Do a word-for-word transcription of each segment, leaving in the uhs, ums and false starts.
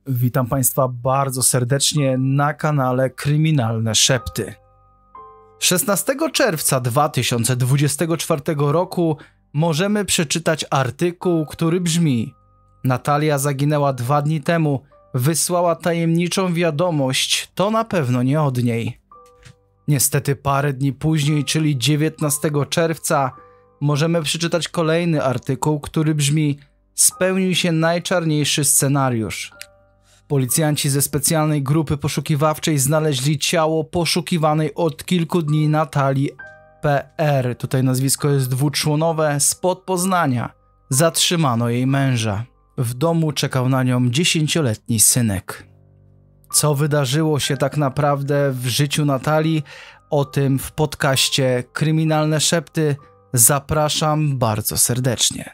Witam Państwa bardzo serdecznie na kanale Kryminalne Szepty. szesnastego czerwca dwa tysiące dwudziestego czwartego roku możemy przeczytać artykuł, który brzmi: Natalia zaginęła dwa dni temu, wysłała tajemniczą wiadomość, to na pewno nie od niej. Niestety parę dni później, czyli dziewiętnastego czerwca, możemy przeczytać kolejny artykuł, który brzmi: spełnił się najczarniejszy scenariusz. Policjanci ze specjalnej grupy poszukiwawczej znaleźli ciało poszukiwanej od kilku dni Natalii P R. Tutaj nazwisko jest dwuczłonowe, spod Poznania. Zatrzymano jej męża. W domu czekał na nią dziesięcioletni synek. Co wydarzyło się tak naprawdę w życiu Natalii? O tym w podcaście Kryminalne Szepty zapraszam bardzo serdecznie.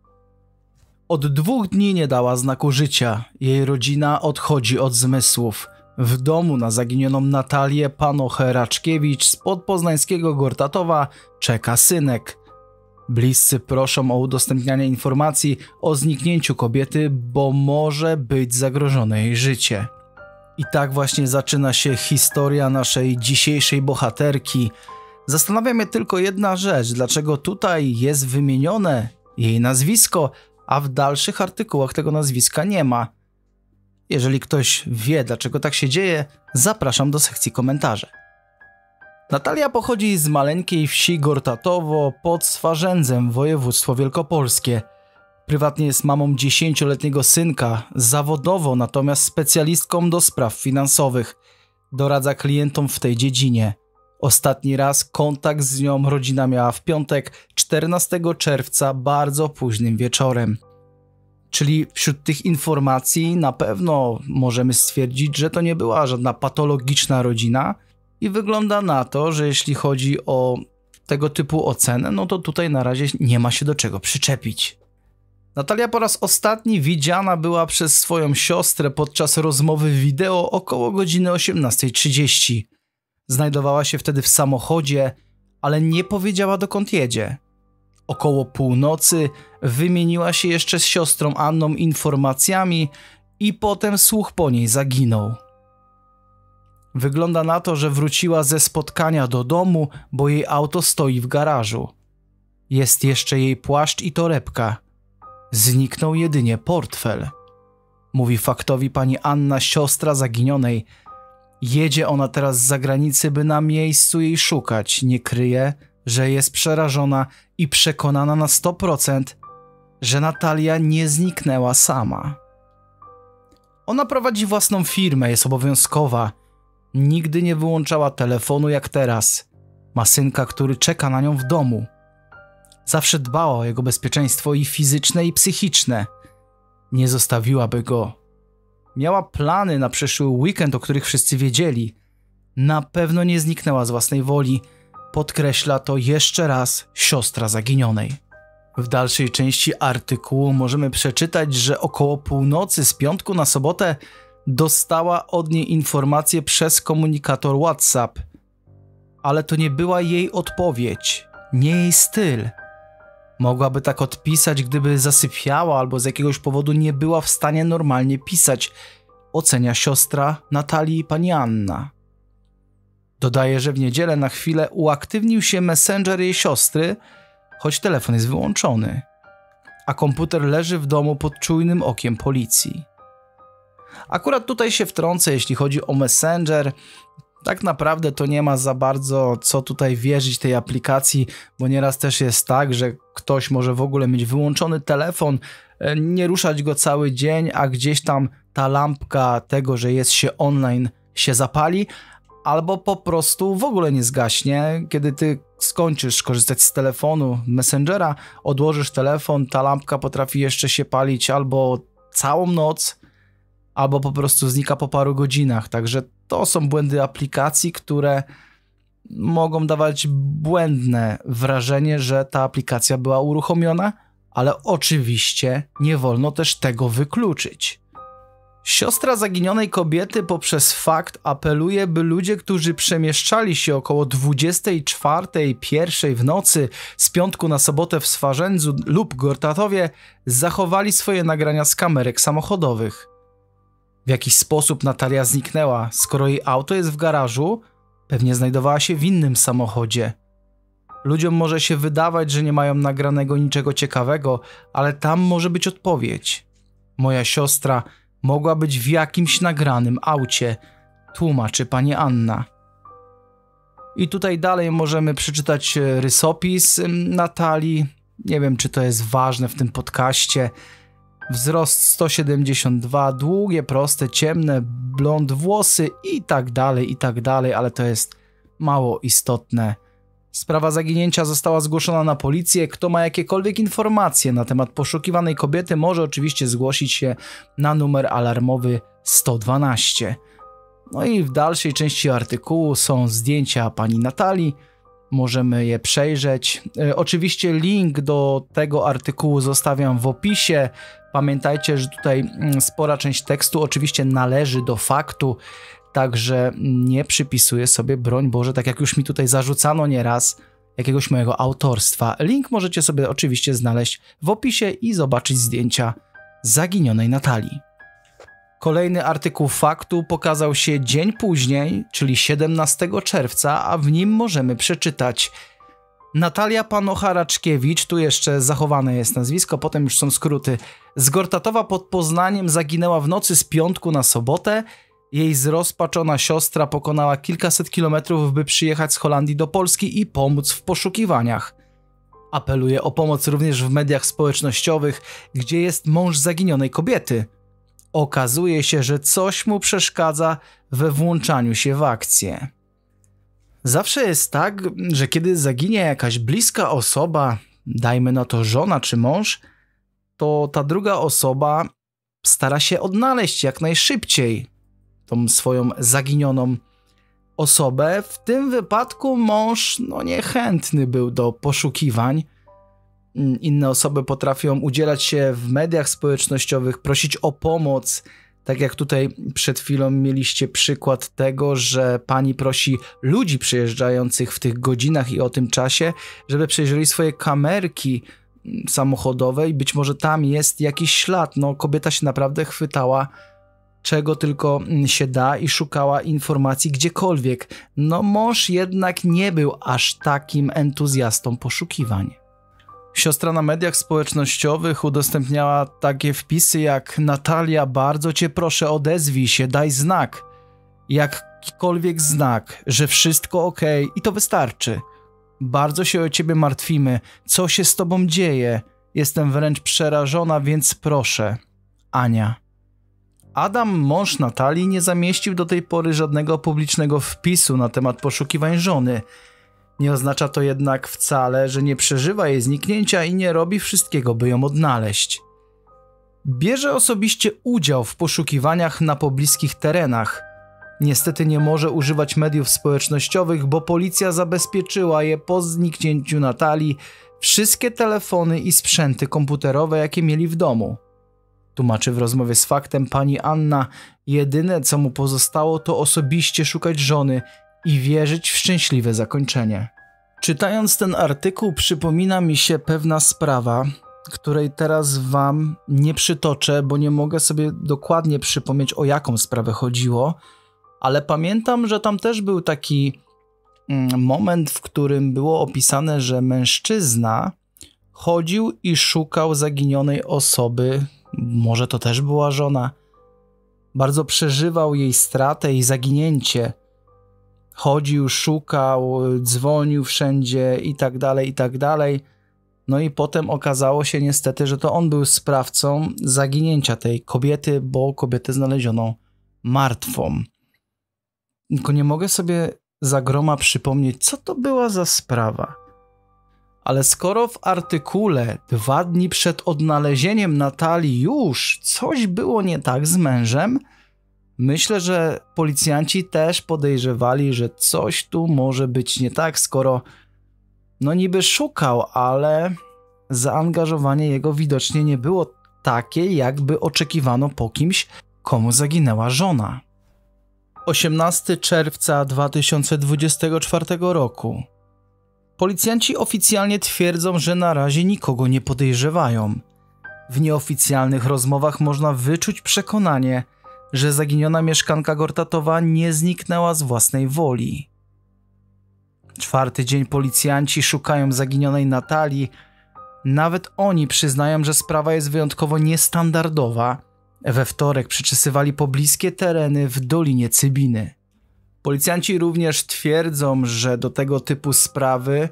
Od dwóch dni nie dała znaku życia. Jej rodzina odchodzi od zmysłów. W domu na zaginioną Natalię Panochę Raczkiewicz z podpoznańskiego Gortatowa czeka synek. Bliscy proszą o udostępnianie informacji o zniknięciu kobiety, bo może być zagrożone jej życie. I tak właśnie zaczyna się historia naszej dzisiejszej bohaterki. Zastanawia mnie tylko jedna rzecz, dlaczego tutaj jest wymienione jej nazwisko, a w dalszych artykułach tego nazwiska nie ma. Jeżeli ktoś wie, dlaczego tak się dzieje, zapraszam do sekcji komentarzy. Natalia pochodzi z maleńkiej wsi Gortatowo pod Swarzędzem, województwo wielkopolskie. Prywatnie jest mamą dziesięcioletniego synka, zawodowo natomiast specjalistką do spraw finansowych. Doradza klientom w tej dziedzinie. Ostatni raz kontakt z nią rodzina miała w piątek, czternastego czerwca, bardzo późnym wieczorem. Czyli wśród tych informacji na pewno możemy stwierdzić, że to nie była żadna patologiczna rodzina i wygląda na to, że jeśli chodzi o tego typu ocenę, no to tutaj na razie nie ma się do czego przyczepić. Natalia po raz ostatni widziana była przez swoją siostrę podczas rozmowy wideo około godziny osiemnastej trzydzieści. Znajdowała się wtedy w samochodzie, ale nie powiedziała, dokąd jedzie. Około północy wymieniła się jeszcze z siostrą Anną informacjami i potem słuch po niej zaginął. Wygląda na to, że wróciła ze spotkania do domu, bo jej auto stoi w garażu. Jest jeszcze jej płaszcz i torebka. Zniknął jedynie portfel. Mówi faktowi pani Anna, siostra zaginionej. Jedzie ona teraz z zagranicy, by na miejscu jej szukać. Nie kryje, że jest przerażona i przekonana na sto procent, że Natalia nie zniknęła sama. Ona prowadzi własną firmę, jest obowiązkowa. Nigdy nie wyłączała telefonu jak teraz. Ma synka, który czeka na nią w domu. Zawsze dbała o jego bezpieczeństwo i fizyczne, i psychiczne. Nie zostawiłaby go. Miała plany na przyszły weekend, o których wszyscy wiedzieli. Na pewno nie zniknęła z własnej woli. Podkreśla to jeszcze raz siostra zaginionej. W dalszej części artykułu możemy przeczytać, że około północy z piątku na sobotę dostała od niej informację przez komunikator WhatsApp. Ale to nie była jej odpowiedź, nie jej styl. Mogłaby tak odpisać, gdyby zasypiała albo z jakiegoś powodu nie była w stanie normalnie pisać, ocenia siostra Natalii pani Anna. Dodaje, że w niedzielę na chwilę uaktywnił się messenger jej siostry, choć telefon jest wyłączony, a komputer leży w domu pod czujnym okiem policji. Akurat tutaj się wtrącę, jeśli chodzi o messenger. Tak naprawdę to nie ma za bardzo co tutaj wierzyć tej aplikacji, bo nieraz też jest tak, że ktoś może w ogóle mieć wyłączony telefon, nie ruszać go cały dzień, a gdzieś tam ta lampka tego, że jest się online, się zapali, albo po prostu w ogóle nie zgaśnie. Kiedy ty skończysz korzystać z telefonu, messengera, odłożysz telefon, ta lampka potrafi jeszcze się palić albo całą noc, albo po prostu znika po paru godzinach. Także to są błędy aplikacji, które mogą dawać błędne wrażenie, że ta aplikacja była uruchomiona, ale oczywiście nie wolno też tego wykluczyć. Siostra zaginionej kobiety poprzez fakt apeluje, by ludzie, którzy przemieszczali się około dwudziestej czwartej, pierwszej w nocy z piątku na sobotę w Swarzędzu lub Gortatowie, zachowali swoje nagrania z kamerek samochodowych. W jakiś sposób Natalia zniknęła, skoro jej auto jest w garażu, pewnie znajdowała się w innym samochodzie. Ludziom może się wydawać, że nie mają nagranego niczego ciekawego, ale tam może być odpowiedź. Moja siostra mogła być w jakimś nagranym aucie, tłumaczy pani Anna. I tutaj dalej możemy przeczytać rysopis Natalii. Nie wiem, czy to jest ważne w tym podcaście. Wzrost sto siedemdziesiąt dwa, długie, proste, ciemne, blond włosy i tak dalej, i tak dalej, ale to jest mało istotne. Sprawa zaginięcia została zgłoszona na policję. Kto ma jakiekolwiek informacje na temat poszukiwanej kobiety, może oczywiście zgłosić się na numer alarmowy sto dwanaście. No i w dalszej części artykułu są zdjęcia pani Natalii. Możemy je przejrzeć. E, oczywiście link do tego artykułu zostawiam w opisie. Pamiętajcie, że tutaj spora część tekstu oczywiście należy do faktu, także nie przypisuję sobie, broń Boże, tak jak już mi tutaj zarzucano nieraz, jakiegoś mojego autorstwa. Link możecie sobie oczywiście znaleźć w opisie i zobaczyć zdjęcia zaginionej Natalii. Kolejny artykuł faktu pokazał się dzień później, czyli siedemnastego czerwca, a w nim możemy przeczytać: Natalia Panocha-Raczkiewicz, tu jeszcze zachowane jest nazwisko, potem już są skróty, z Gortatowa pod Poznaniem zaginęła w nocy z piątku na sobotę. Jej zrozpaczona siostra pokonała kilkaset kilometrów, by przyjechać z Holandii do Polski i pomóc w poszukiwaniach. Apeluje o pomoc również w mediach społecznościowych, gdzie jest mąż zaginionej kobiety. Okazuje się, że coś mu przeszkadza we włączaniu się w akcję. Zawsze jest tak, że kiedy zaginie jakaś bliska osoba, dajmy na to żona czy mąż, to ta druga osoba stara się odnaleźć jak najszybciej tą swoją zaginioną osobę. W tym wypadku mąż no niechętny był do poszukiwań. Inne osoby potrafią udzielać się w mediach społecznościowych, prosić o pomoc. Tak jak tutaj przed chwilą mieliście przykład tego, że pani prosi ludzi przyjeżdżających w tych godzinach i o tym czasie, żeby przejrzeli swoje kamerki samochodowe i być może tam jest jakiś ślad. No, kobieta się naprawdę chwytała czego tylko się da i szukała informacji gdziekolwiek. No, mąż jednak nie był aż takim entuzjastą poszukiwań. Siostra na mediach społecznościowych udostępniała takie wpisy jak: Natalia, bardzo cię proszę, odezwij się, daj znak. Jakikolwiek znak, że wszystko ok i to wystarczy. Bardzo się o ciebie martwimy. Co się z tobą dzieje? Jestem wręcz przerażona, więc proszę. Ania. Adam, mąż Natalii, nie zamieścił do tej pory żadnego publicznego wpisu na temat poszukiwań żony. Nie oznacza to jednak wcale, że nie przeżywa jej zniknięcia i nie robi wszystkiego, by ją odnaleźć. Bierze osobiście udział w poszukiwaniach na pobliskich terenach. Niestety nie może używać mediów społecznościowych, bo policja zabezpieczyła je po zniknięciu Natalii wszystkie telefony i sprzęty komputerowe, jakie mieli w domu. Tłumaczy w rozmowie z Faktem pani Anna: jedyne co mu pozostało to osobiście szukać żony i wierzyć w szczęśliwe zakończenie. Czytając ten artykuł przypomina mi się pewna sprawa, której teraz wam nie przytoczę, bo nie mogę sobie dokładnie przypomnieć, o jaką sprawę chodziło, ale pamiętam, że tam też był taki moment, w którym było opisane, że mężczyzna chodził i szukał zaginionej osoby, może to też była żona, bardzo przeżywał jej stratę i zaginięcie. Chodził, szukał, dzwonił wszędzie i tak dalej, i tak dalej. No i potem okazało się niestety, że to on był sprawcą zaginięcia tej kobiety, bo kobietę znaleziono martwą. Tylko nie mogę sobie za groma przypomnieć, co to była za sprawa. Ale skoro w artykule dwa dni przed odnalezieniem Natalii już coś było nie tak z mężem, myślę, że policjanci też podejrzewali, że coś tu może być nie tak, skoro no niby szukał, ale zaangażowanie jego widocznie nie było takie, jakby oczekiwano po kimś, komu zaginęła żona. osiemnastego czerwca dwa tysiące dwudziestego czwartego roku. Policjanci oficjalnie twierdzą, że na razie nikogo nie podejrzewają. W nieoficjalnych rozmowach można wyczuć przekonanie, że zaginiona mieszkanka Gortatowa nie zniknęła z własnej woli. Czwarty dzień policjanci szukają zaginionej Natalii. Nawet oni przyznają, że sprawa jest wyjątkowo niestandardowa. We wtorek przeczesywali pobliskie tereny w Dolinie Cybiny. Policjanci również twierdzą, że do tego typu sprawy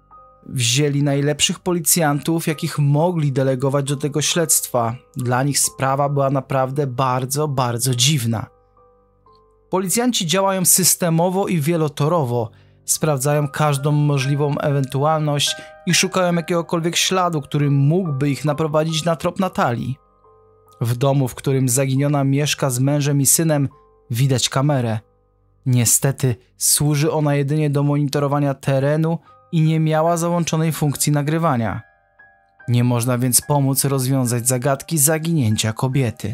wzięli najlepszych policjantów, jakich mogli delegować do tego śledztwa. Dla nich sprawa była naprawdę bardzo, bardzo dziwna. Policjanci działają systemowo i wielotorowo, sprawdzają każdą możliwą ewentualność i szukają jakiegokolwiek śladu, który mógłby ich naprowadzić na trop Natalii. W domu, w którym zaginiona mieszka z mężem i synem, widać kamerę. Niestety służy ona jedynie do monitorowania terenu i nie miała załączonej funkcji nagrywania. Nie można więc pomóc rozwiązać zagadki zaginięcia kobiety.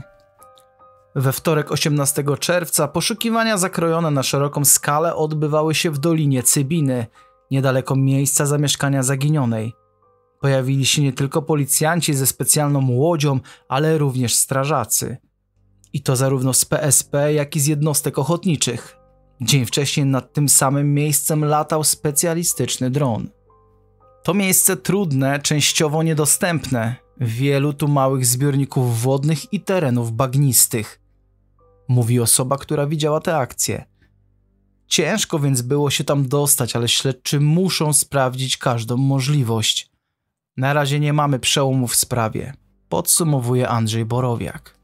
We wtorek osiemnastego czerwca poszukiwania zakrojone na szeroką skalę odbywały się w Dolinie Cybiny, niedaleko miejsca zamieszkania zaginionej. Pojawili się nie tylko policjanci ze specjalną łodzią, ale również strażacy. I to zarówno z P S P, jak i z jednostek ochotniczych. Dzień wcześniej nad tym samym miejscem latał specjalistyczny dron. To miejsce trudne, częściowo niedostępne, wielu tu małych zbiorników wodnych i terenów bagnistych. Mówi osoba, która widziała tę akcję. Ciężko więc było się tam dostać, ale śledczy muszą sprawdzić każdą możliwość. Na razie nie mamy przełomu w sprawie, podsumowuje Andrzej Borowiak.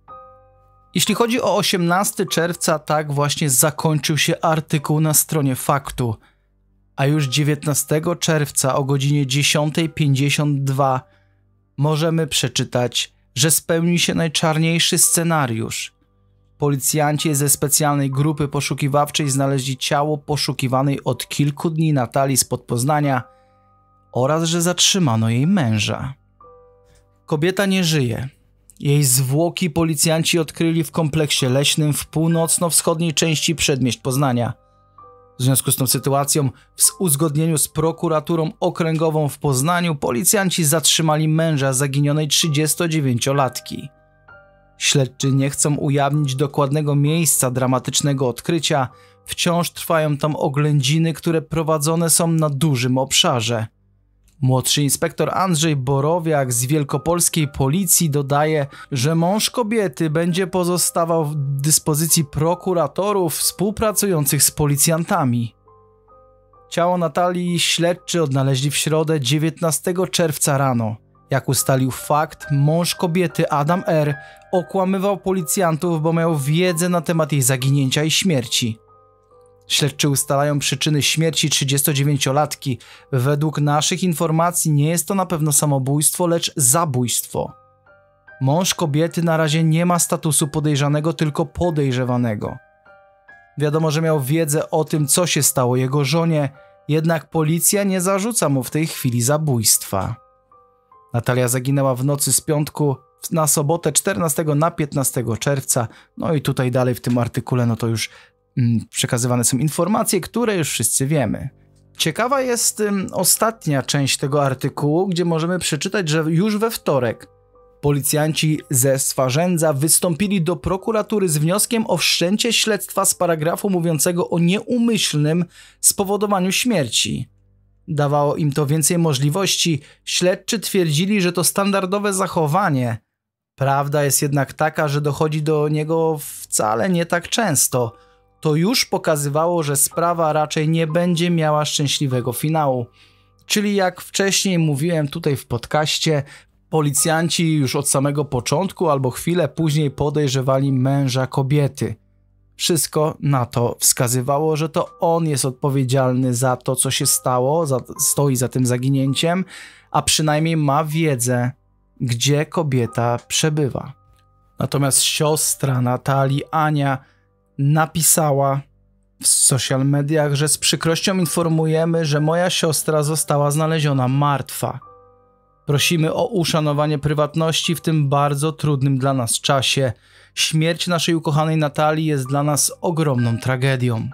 Jeśli chodzi o osiemnastego czerwca, tak właśnie zakończył się artykuł na stronie Faktu, a już dziewiętnastego czerwca o godzinie dziesiąta pięćdziesiąt dwa możemy przeczytać, że spełnił się najczarniejszy scenariusz. Policjanci ze specjalnej grupy poszukiwawczej znaleźli ciało poszukiwanej od kilku dni Natalii spod Poznania oraz że zatrzymano jej męża. Kobieta nie żyje. Jej zwłoki policjanci odkryli w kompleksie leśnym w północno-wschodniej części przedmieść Poznania. W związku z tą sytuacją, w uzgodnieniu z prokuraturą okręgową w Poznaniu, policjanci zatrzymali męża zaginionej trzydziestodziewięciolatki. Śledczy nie chcą ujawnić dokładnego miejsca dramatycznego odkrycia, wciąż trwają tam oględziny, które prowadzone są na dużym obszarze. Młodszy inspektor Andrzej Borowiak z wielkopolskiej policji dodaje, że mąż kobiety będzie pozostawał w dyspozycji prokuratorów współpracujących z policjantami. Ciało Natalii śledczy odnaleźli w środę dziewiętnastego czerwca rano. Jak ustalił Fakt, mąż kobiety Adam R. okłamywał policjantów, bo miał wiedzę na temat jej zaginięcia i śmierci. Śledczy ustalają przyczyny śmierci trzydziestodziewięciolatki. Według naszych informacji nie jest to na pewno samobójstwo, lecz zabójstwo. Mąż kobiety na razie nie ma statusu podejrzanego, tylko podejrzewanego. Wiadomo, że miał wiedzę o tym, co się stało jego żonie, jednak policja nie zarzuca mu w tej chwili zabójstwa. Natalia zaginęła w nocy z piątku na sobotę czternastego na piętnastego czerwca. No i tutaj dalej w tym artykule no to już mm, przekazywane są informacje, które już wszyscy wiemy. Ciekawa jest ym, ostatnia część tego artykułu, gdzie możemy przeczytać, że już we wtorek policjanci ze Swarzędza wystąpili do prokuratury z wnioskiem o wszczęcie śledztwa z paragrafu mówiącego o nieumyślnym spowodowaniu śmierci. Dawało im to więcej możliwości. Śledczy twierdzili, że to standardowe zachowanie. Prawda jest jednak taka, że dochodzi do niego wcale nie tak często. To już pokazywało, że sprawa raczej nie będzie miała szczęśliwego finału. Czyli jak wcześniej mówiłem tutaj w podcaście, policjanci już od samego początku albo chwilę później podejrzewali męża kobiety. Wszystko na to wskazywało, że to on jest odpowiedzialny za to, co się stało, za, stoi za tym zaginięciem, a przynajmniej ma wiedzę, gdzie kobieta przebywa. Natomiast siostra Natalii, Ania, napisała w social mediach, że z przykrością informujemy, że moja siostra została znaleziona martwa. Prosimy o uszanowanie prywatności w tym bardzo trudnym dla nas czasie. Śmierć naszej ukochanej Natalii jest dla nas ogromną tragedią.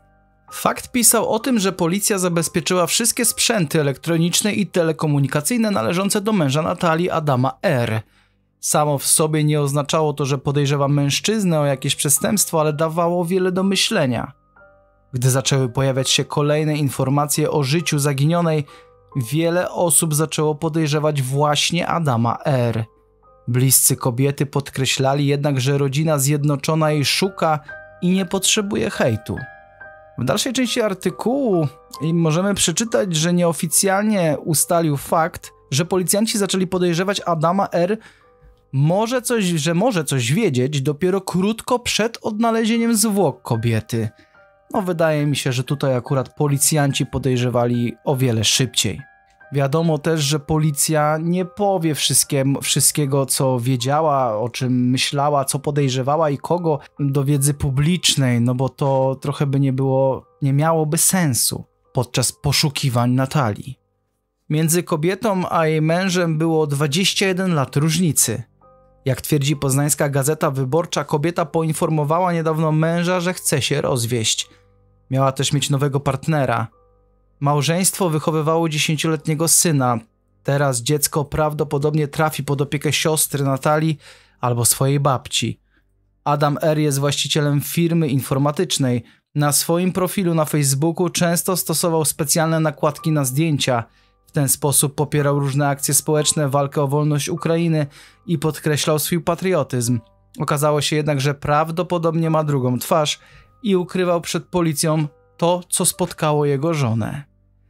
Fakt pisał o tym, że policja zabezpieczyła wszystkie sprzęty elektroniczne i telekomunikacyjne należące do męża Natalii, Adama R. Samo w sobie nie oznaczało to, że podejrzewa mężczyznę o jakieś przestępstwo, ale dawało wiele do myślenia. Gdy zaczęły pojawiać się kolejne informacje o życiu zaginionej, wiele osób zaczęło podejrzewać właśnie Adama R. Bliscy kobiety podkreślali jednak, że rodzina zjednoczona jej szuka i nie potrzebuje hejtu. W dalszej części artykułu możemy przeczytać, że nieoficjalnie ustalił fakt, że policjanci zaczęli podejrzewać Adama R. Może coś, że może coś wiedzieć dopiero krótko przed odnalezieniem zwłok kobiety. No wydaje mi się, że tutaj akurat policjanci podejrzewali o wiele szybciej. Wiadomo też, że policja nie powie wszystkiego, co wiedziała, o czym myślała, co podejrzewała i kogo do wiedzy publicznej, no bo to trochę by nie było, nie miałoby sensu podczas poszukiwań Natalii. Między kobietą a jej mężem było dwadzieścia jeden lat różnicy. Jak twierdzi Poznańska Gazeta Wyborcza, kobieta poinformowała niedawno męża, że chce się rozwieść. Miała też mieć nowego partnera. Małżeństwo wychowywało dziesięcioletniego syna. Teraz dziecko prawdopodobnie trafi pod opiekę siostry Natalii albo swojej babci. Adam R. jest właścicielem firmy informatycznej. Na swoim profilu na Facebooku często stosował specjalne nakładki na zdjęcia. W ten sposób popierał różne akcje społeczne, walkę o wolność Ukrainy i podkreślał swój patriotyzm. Okazało się jednak, że prawdopodobnie ma drugą twarz i ukrywał przed policją to, co spotkało jego żonę.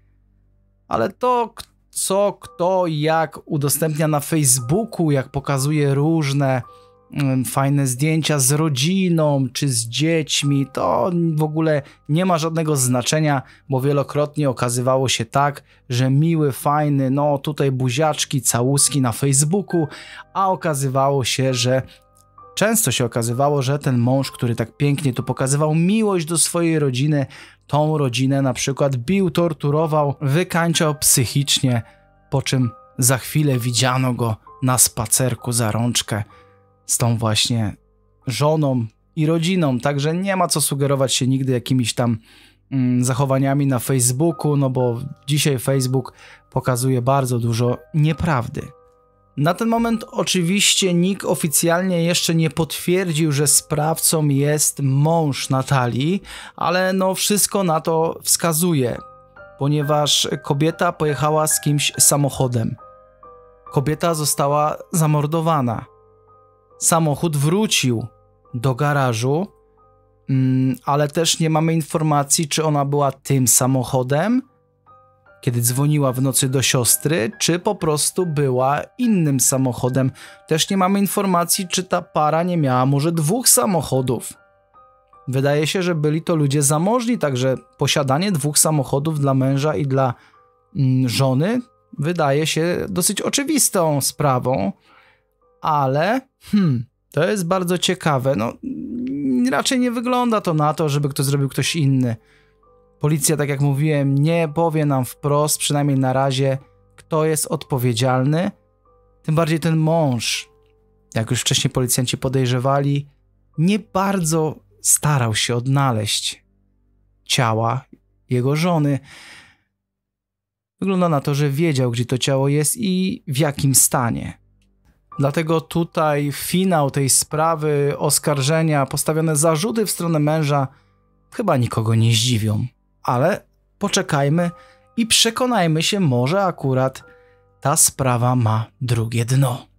Ale to, co, kto, jak udostępnia na Facebooku, jak pokazuje różne mm, fajne zdjęcia z rodziną czy z dziećmi, to w ogóle nie ma żadnego znaczenia, bo wielokrotnie okazywało się tak, że miły, fajny, no tutaj buziaczki, całuski na Facebooku, a okazywało się, że Często się okazywało, że ten mąż, który tak pięknie tu pokazywał miłość do swojej rodziny, tą rodzinę na przykład bił, torturował, wykańczał psychicznie, po czym za chwilę widziano go na spacerku za rączkę z tą właśnie żoną i rodziną, także nie ma co sugerować się nigdy jakimiś tam mm, zachowaniami na Facebooku, no bo dzisiaj Facebook pokazuje bardzo dużo nieprawdy. Na ten moment oczywiście nikt oficjalnie jeszcze nie potwierdził, że sprawcą jest mąż Natalii, ale no wszystko na to wskazuje, ponieważ kobieta pojechała z kimś samochodem. Kobieta została zamordowana. Samochód wrócił do garażu, ale też nie mamy informacji, czy ona była tym samochodem, kiedy dzwoniła w nocy do siostry, czy po prostu była innym samochodem. Też nie mamy informacji, czy ta para nie miała może dwóch samochodów. Wydaje się, że byli to ludzie zamożni, także posiadanie dwóch samochodów dla męża i dla mm, żony wydaje się dosyć oczywistą sprawą, ale hmm, to jest bardzo ciekawe. No, raczej nie wygląda to na to, żeby to zrobił ktoś inny. Policja, tak jak mówiłem, nie powie nam wprost, przynajmniej na razie, kto jest odpowiedzialny. Tym bardziej ten mąż, jak już wcześniej policjanci podejrzewali, nie bardzo starał się odnaleźć ciała jego żony. Wygląda na to, że wiedział, gdzie to ciało jest i w jakim stanie. Dlatego tutaj finał tej sprawy, oskarżenia, postawione zarzuty w stronę męża chyba nikogo nie zdziwią. Ale poczekajmy i przekonajmy się, może akurat ta sprawa ma drugie dno.